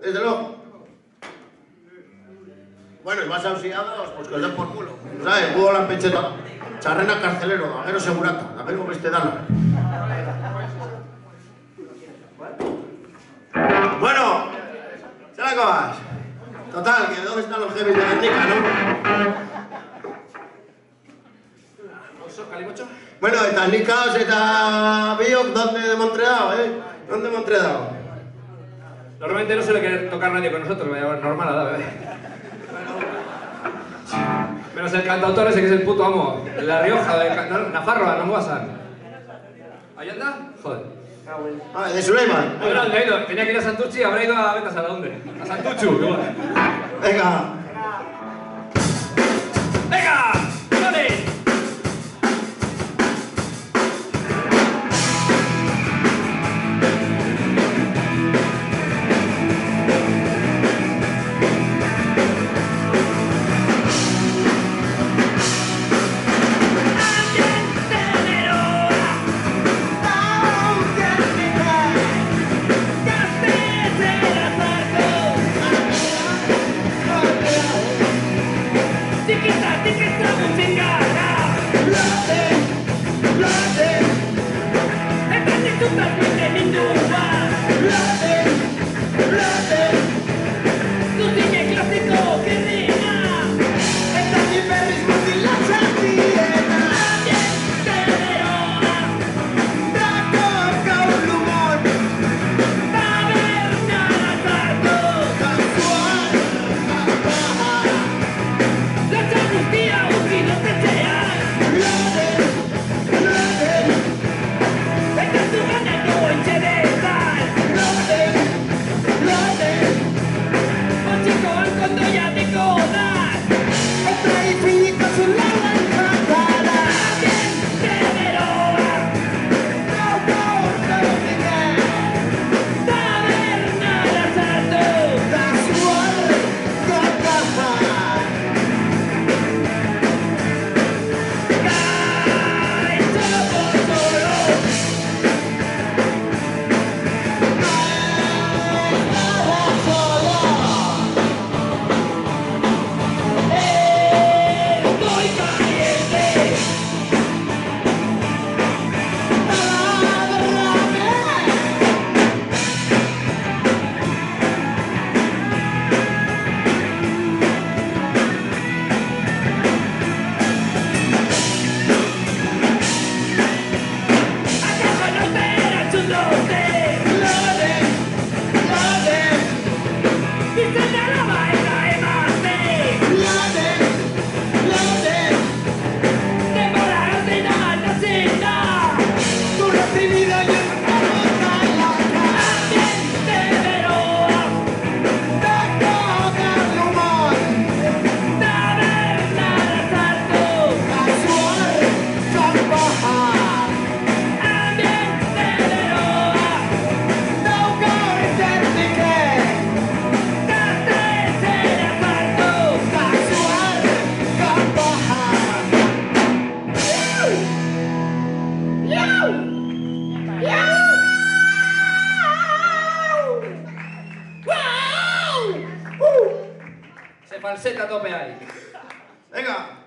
Desde luego. Bueno, y más auxiliados, pues que os den por culo. ¿Sabes? Hugo la pecheta. Charrena carcelero, amero segurata, amero bestedala. Bueno, ¿se la acabas? Total, que ¿dónde están los heavies de Guernica, no? Bueno, eta Nikaos eta Biok, ¿dónde de Montreal, ¿Dónde de Montreal? Normalmente no suele querer tocar nadie con nosotros, normal, ¿verdad? Menos el cantautor ese que es el puto amo. La Rioja, Nafarroa, no Moasan. ¿Ahí anda? Joder. Vale, de Suleiman. Bueno, tenía que ir a Santucci, habrá ido a Ventas a dónde. A Santuchu, igual. Venga. ¡Venga! ¡Dale! Se falseta a tope ahí. Venga.